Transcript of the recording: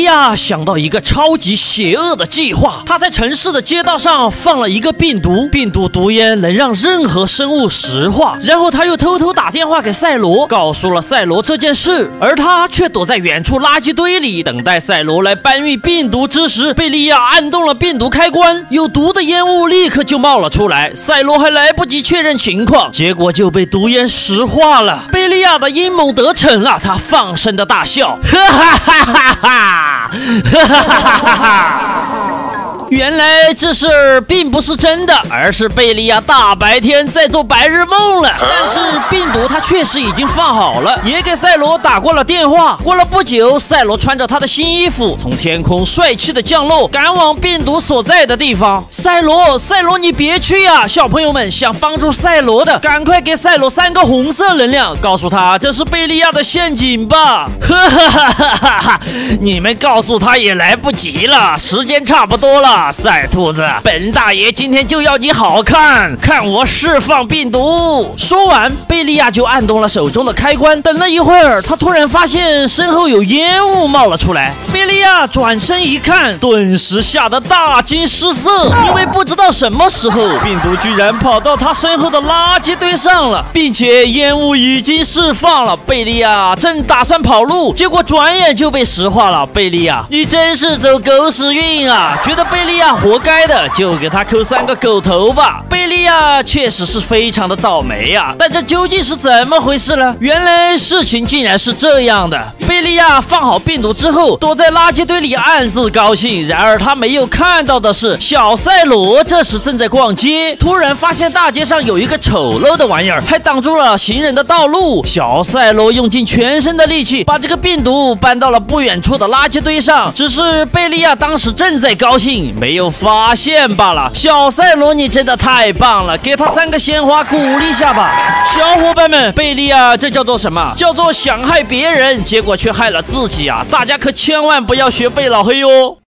亚想到一个超级邪恶的计划，他在城市的街道上放了一个病毒，病毒毒烟能让任何生物石化。然后他又偷偷打电话给赛罗，告诉了赛罗这件事，而他却躲在远处垃圾堆里等待赛罗来搬运病毒之时，贝利亚按动了病毒开关，有毒的烟雾立刻就冒了出来，赛罗还来不及确认情况，结果就被毒烟石化了。贝利亚的阴谋得逞了，他放声的大笑，哈哈哈哈哈，哈哈哈哈哈。原来这事儿并不是真的，而是贝利亚大白天在做白日梦了。但是病毒它确实已经放好了，也给赛罗打过了电话。过了不久，赛罗穿着他的新衣服从天空帅气的降落，赶往病毒所在的地方。赛罗你别去啊！小朋友们想帮助赛罗的，赶快给赛罗3个红色能量，告诉他这是贝利亚的陷阱吧。哈哈哈哈哈！你们告诉他也来不及了，时间差不多了。赛兔子，本大爷今天就要你好看，看我释放病毒。说完，贝利亚就按动了手中的开关。等了一会儿，他突然发现身后有烟雾冒了出来。贝利亚转身一看，顿时吓得大惊失色，因为不知道什么时候病毒居然跑到他身后的垃圾堆上了，并且烟雾已经释放了。贝利亚正打算跑路，结果转眼就被石化了。贝利亚，你真是走狗屎运啊！觉得贝利亚活该的，就给他扣3个狗头吧。贝利亚确实是非常的倒霉呀，但这究竟是怎么回事呢？原来事情竟然是这样的。贝利亚放好病毒之后，躲在垃圾堆里暗自高兴。然而他没有看到的是，小赛罗这时正在逛街，突然发现大街上有一个丑陋的玩意儿，还挡住了行人的道路。小赛罗用尽全身的力气，把这个病毒搬到了不远处的垃圾堆上。只是贝利亚当时正在高兴，没有发现罢了。小赛罗，你真的太棒了，给他3个鲜花鼓励一下吧。小伙伴们，贝利亚这叫做什么？叫做想害别人，结果却害了自己啊！大家可千万不要学贝老黑哦。